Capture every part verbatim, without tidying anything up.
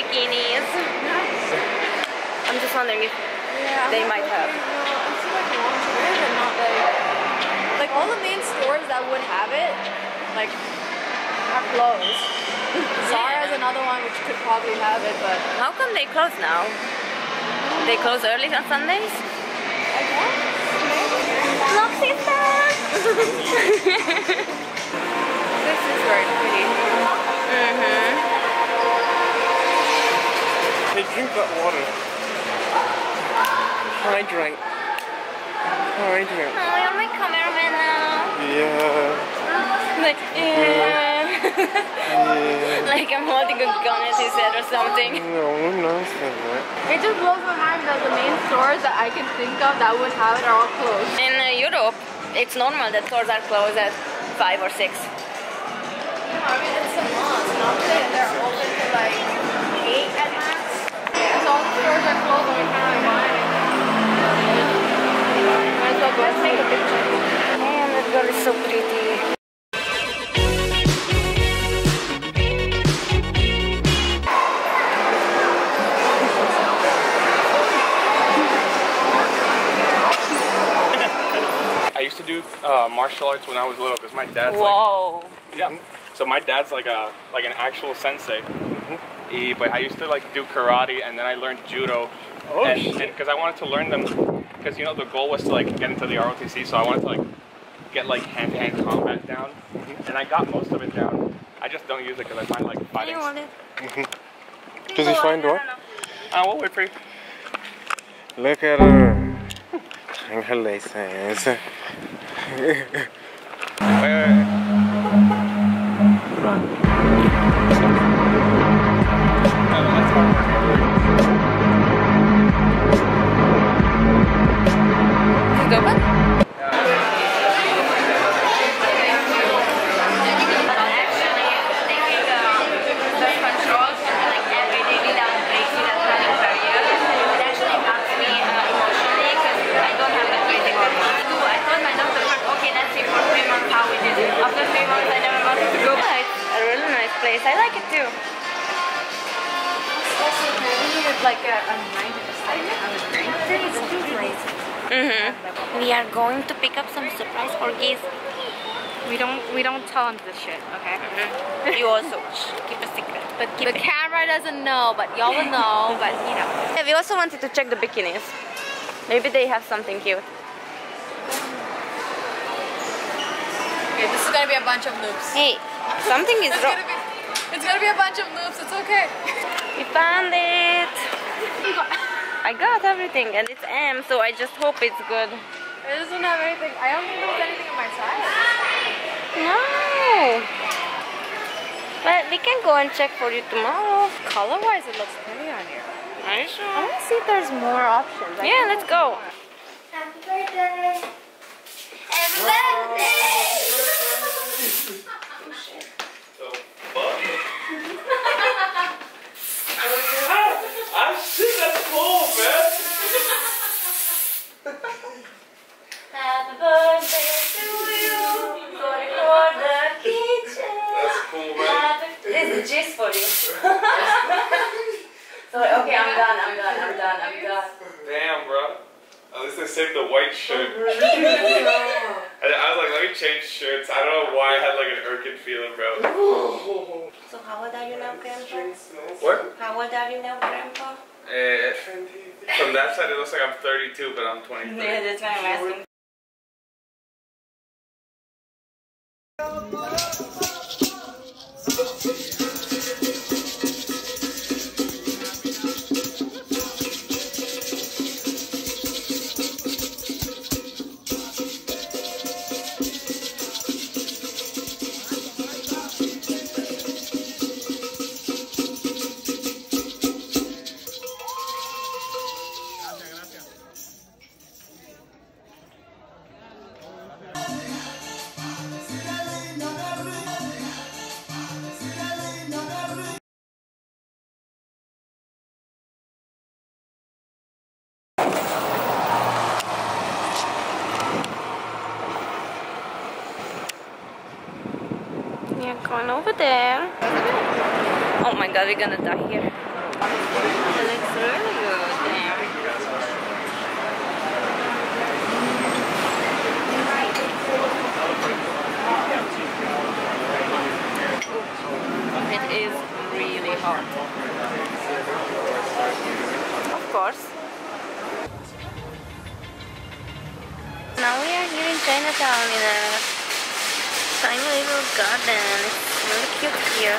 bikinis. I'm just wondering if yeah, they might have. No, I'm seeing like lingerie, but not like like all the main stores that would have it, like are closed. Zara is another one which could probably have it, but how come they close now? They close early on Sundays? I guess maybe. Look, sister! This is very pretty. Mm-hmm. Hey, drink that water. Hydrate. Hydrate. Oh, you're my cameraman now. Yeah. Like, yeah. Yeah. Like I'm holding a gun at his head or something. No, nice thing, right? It just blows my mind that the main stores that I can think of that would have it are all closed. In uh, Europe, it's normal that stores are closed at five or six. I mean, it's a must. Normally they're open to like eight at max. Yeah, so all the stores are closed and we can't really buy anything. Might as well go and take a picture. Man, that girl is so pretty. I used to do uh, martial arts when I was little because my dad's Whoa. like, yeah. So my dad's like a like an actual sensei. Mm-hmm. He, but I used to like do karate and then I learned judo. Oh, and because I wanted to learn them, because you know the goal was to like get into the R O T C, so I wanted to like get like hand-to-hand combat down, mm-hmm. and I got most of it down. I just don't use it because I find like fighting. You want it? Mm-hmm. Does he find what? I will wait for you. Look at her. And her laces. Wait, wait, wait. Run. Oh, that's hard work. Is it open? I like it too. Also, we needed like a, a night Mm-hmm. We are going to pick up some surprise orgies. We don't we don't tell them this shit, okay? Mm-hmm. You also keep a secret. But keep the it. camera doesn't know, but y'all will know, but you know. Yeah, we also wanted to check the bikinis. Maybe they have something cute. Okay, this is gonna be a bunch of loops. Hey, something is wrong. It's gonna be a bunch of loops, it's okay. We found it. I got everything and it's M, so I just hope it's good. It doesn't have anything. I don't think there's anything on my side. No. But we can go and check for you tomorrow. Color-wise, it looks pretty on here. Are you sure? I want to see if there's more options. I yeah, let's go. Happy birthday! Happy birthday! Ah, shit, that's cool, man. Happy birthday to you. Going for the kitchen. That's cool, man. This is just for you. Sorry, okay, I'm done, I'm done, I'm done, I'm done. Damn, bro. At least I saved the white shirt. I, I was like, let me change shirts. I don't know why I had like an Urkin feeling, bro. So how old are you now, Grandpa? What? How old are you now, Grandpa? Uh, from that side, it looks like I'm thirty-two, but I'm twenty-three. Yeah, that's why I'm asking. Yeah, going over there. Oh my god, we're gonna die here. It looks really good. Yeah. It is really hot. Of course. Now we are here in Chinatown in a tiny little garden. It's really cute here.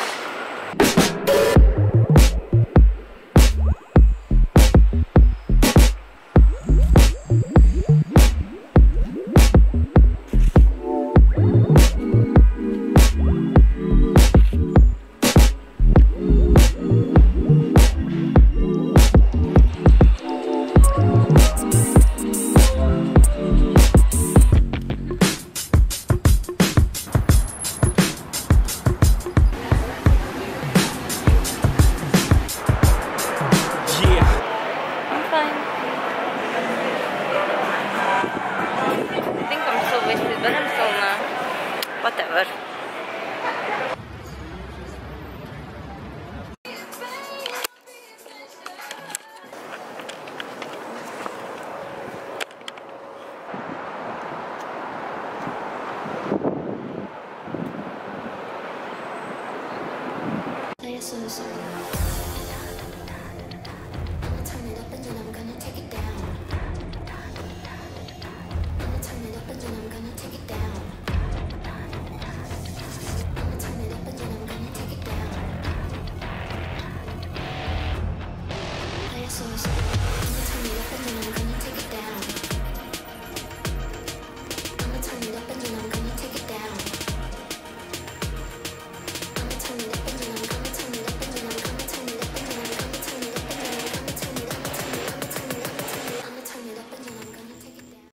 Whatever. Saya susah.